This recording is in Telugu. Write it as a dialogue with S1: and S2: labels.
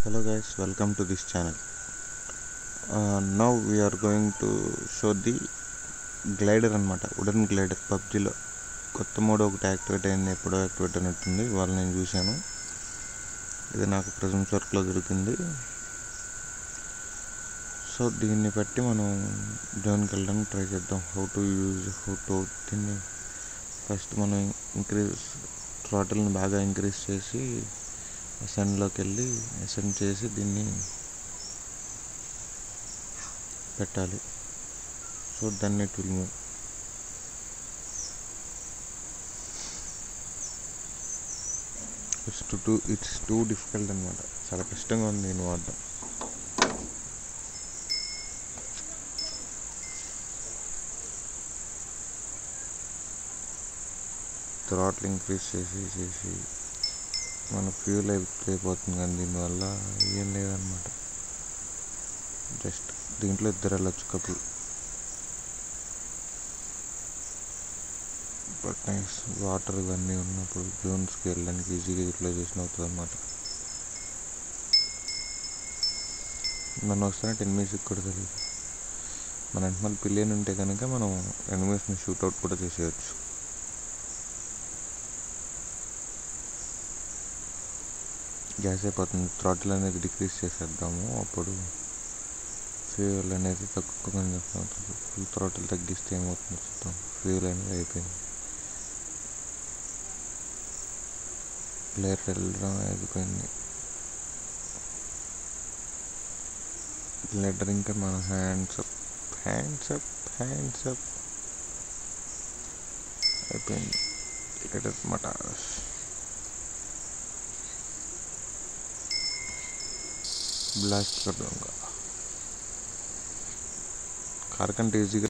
S1: Hello guys, welcome to this channel. Now we are going to show the glider అనమాట, వుడెన్ గ్లైడర్. పబ్జీలో కొత్త మోడ్ ఒకటి యాక్టివేట్ అయింది, ఎప్పుడో యాక్టివేట్ అయినట్టుంది. వాళ్ళు నేను చూశాను, ఇది నాకు ప్రెజెన్స్ వర్క్లో దొరికింది. సో దీన్ని బట్టి మనం జోన్కి వెళ్ళడానికి ట్రై చేద్దాం. హౌ టు దీన్ని ఫస్ట్ మనం థ్రాటిల్ని బాగా ఇంక్రీజ్ చేసి అసెండ్లోకి వెళ్ళి అసెండ్ చేసి దీన్ని పెట్టాలి. సో దాన్ని it will move. It's too difficult అనమాట, చాలా కష్టంగా ఉంది దీన్ని వాడడం. థ్రాటిల్ ఇంక్రీజ్ చేసి మన ఫ్యూల్ అయిపోతుంది, కానీ దీనివల్ల ఏం లేదన్నమాట. జస్ట్ దీంట్లో ఇద్దరు వెళ్ళొచ్చు, కపుల్. బట్ నైస్, వాటర్ ఇవన్నీ ఉన్నప్పుడు జోన్స్కి వెళ్ళడానికి ఈజీగా యూటిలైజేషన్ అవుతుంది అన్నమాట. మనం వస్తానే ఎనిమీస్కి కూడా తెలియదు. మన వెంటనే పిల్లియన్ ఉంటే కనుక మనం ఎనిమీస్ని షూట్అవుట్ కూడా చేసేయచ్చు. గ్యాస్ అయిపోతుంది, థ్రాటిల్ అనేది డిక్రీజ్ చేసేద్దాము. అప్పుడు ఫ్యూయల్ అనేది తక్కువ అవుతుంది. ఫుల్ థ్రాటిల్ తగ్గిస్తే ఏమవుతుందో చూద్దాం. ఫ్యూయల్ అనేది అయిపోయింది, ప్లేయర్ వెళ్ళడం అయిపోయింది. గ్లైడర్ ఇంకా మన హ్యాండ్స్ అప్ అయిపోయింది. గ్లైడర్ మాట ब्लास्ट कर दूंगा. कार कंटे ఈజీగా